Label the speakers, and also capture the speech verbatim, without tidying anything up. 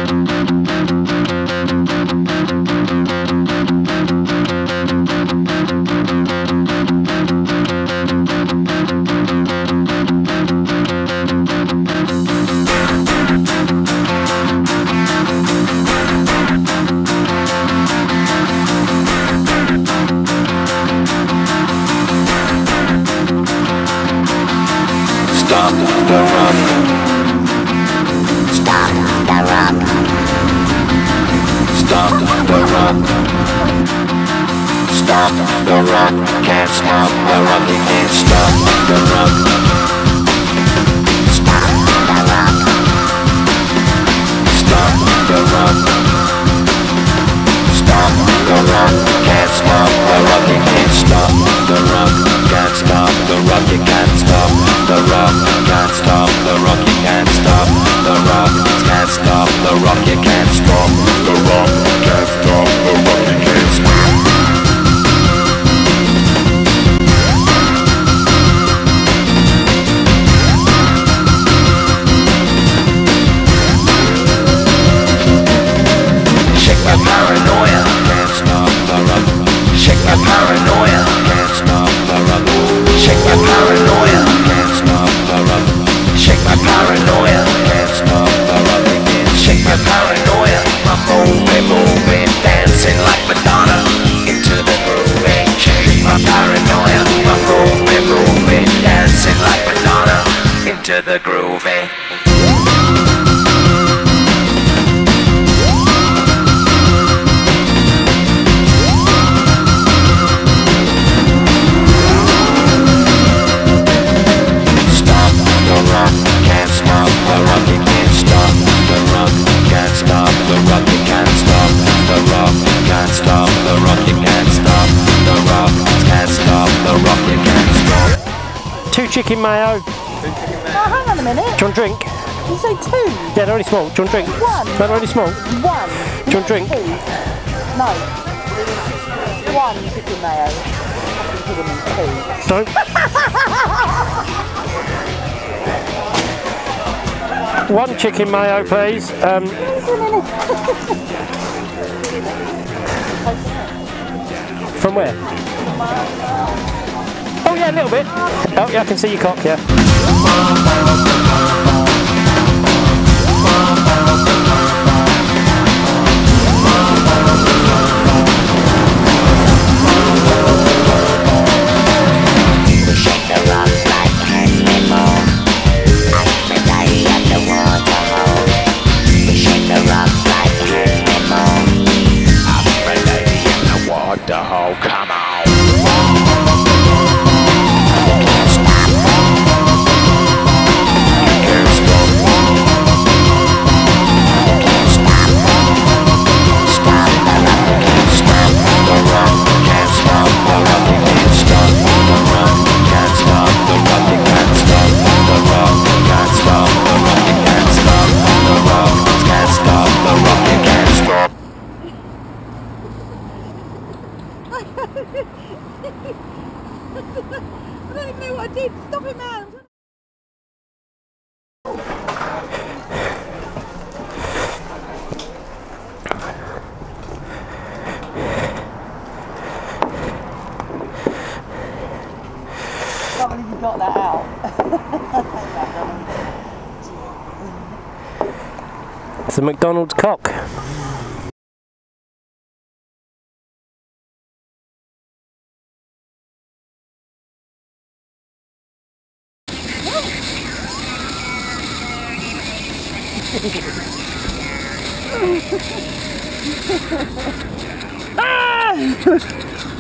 Speaker 1: Stop the rock. Stop the rock. Stop the rock. Stop the rock. Can't stop the rock. You can't stop the rock. Stop the rock. Stop the rock. Stop the rock. Can't stop the rock. You can't stop the rock. Can't stop the rock. You can't stop the rock. Can't stop the rock. You can't stop the rock. Can't stop the rock. You can't stop the rock. Can't stop the rock. You can't stop. Shake my paranoia. Can't stop the rock. Shake my paranoia. Can't stop the rock. Shake my paranoia. Can't stop the rock. Shake my paranoia. Can't stop the rock. Shake my paranoia. I'm moving, moving, dancing like Madonna into the groove. Shake my paranoia. I'm moving, moving, dancing like Madonna into the groove.
Speaker 2: Two chicken mayo.
Speaker 3: Oh, hang on a minute.
Speaker 2: Do you want a drink?
Speaker 3: You say two?
Speaker 2: Yeah, they're only small. Do you want a drink?
Speaker 3: One.
Speaker 2: They're only small.
Speaker 3: One.
Speaker 2: Do you want a drink?
Speaker 3: Two. No. One chicken mayo. I can put them in two.
Speaker 2: Don't. One chicken mayo, please. Um, from where? Oh yeah, a little bit. Oh yeah, I can see your cock, yeah.
Speaker 1: Come on.
Speaker 3: I don't even know what I did. Stop it, man. I can't believe you got that out.
Speaker 2: It's a McDonald's cock.
Speaker 3: Ah!